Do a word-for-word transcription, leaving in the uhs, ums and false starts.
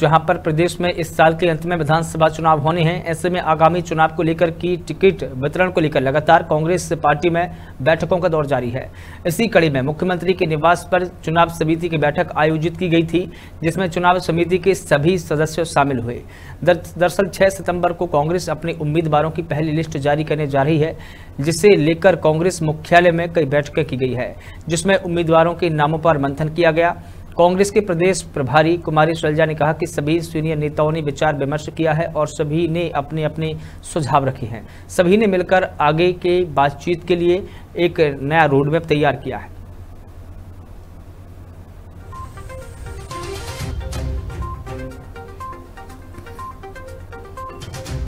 जहां पर प्रदेश में इस साल के अंत में विधानसभा चुनाव होने हैं। ऐसे में आगामी चुनाव को लेकर की टिकट वितरण को लेकर लगातार कांग्रेस पार्टी में बैठकों का दौर जारी है। इसी कड़ी में मुख्यमंत्री के निवास पर चुनाव समिति की बैठक आयोजित की गई थी, जिसमें चुनाव समिति के सभी सदस्य शामिल हुए। दरअसल छह सितंबर को कांग्रेस अपने उम्मीदवारों की पहली लिस्ट जारी करने जा रही है, जिसे लेकर कांग्रेस मुख्यालय में कई बैठकें की गई है, जिसमें उम्मीदवारों के नामों पर मंथन किया गया। कांग्रेस के प्रदेश प्रभारी कुमारी शैलजा ने कहा कि सभी सीनियर नेताओं ने विचार विमर्श किया है और सभी ने अपने अपने सुझाव रखे हैं। सभी ने मिलकर आगे के बातचीत के लिए एक नया रोड मैप तैयार किया है।